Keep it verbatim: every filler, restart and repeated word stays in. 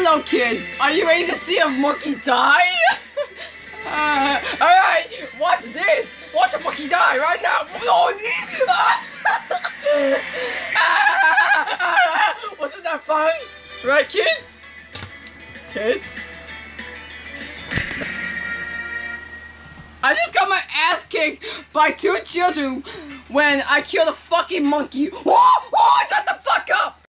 Hello, kids. Are you ready to see a monkey die? uh, Alright, watch this. Watch a monkey die right now. Wasn't that fun? Right, kids? Kids? I just got my ass kicked by two children when I killed a fucking monkey. Whoa! Whoa! Shut the fuck up!